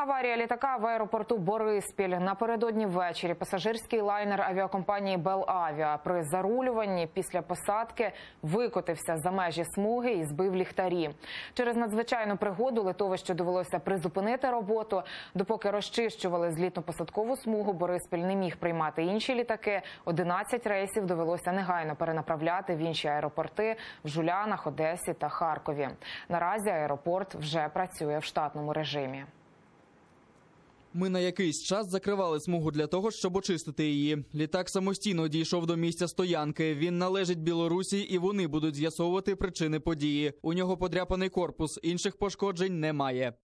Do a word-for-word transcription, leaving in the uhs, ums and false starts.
Аварія літака в аеропорту Бориспіль. Напередодні ввечері пасажирський лайнер авіакомпанії «Белавіа» при зарулюванні після посадки викотився за межі смуги і збив ліхтарі. Через надзвичайну пригоду литовищу довелося призупинити роботу. Допоки розчищували злітно-посадкову смугу, Бориспіль не міг приймати інші літаки. одинадцять рейсів довелося негайно перенаправляти в інші аеропорти в Жулянах, Одесі та Харкові. Наразі аеропорт вже працює в штатному режимі. Ми на якийсь час закривали смугу для того, щоб очистити її. Літак самостійно дійшов до місця стоянки. Він належить Білорусі, і вони будуть з'ясовувати причини події. У нього подряпаний корпус, інших пошкоджень немає.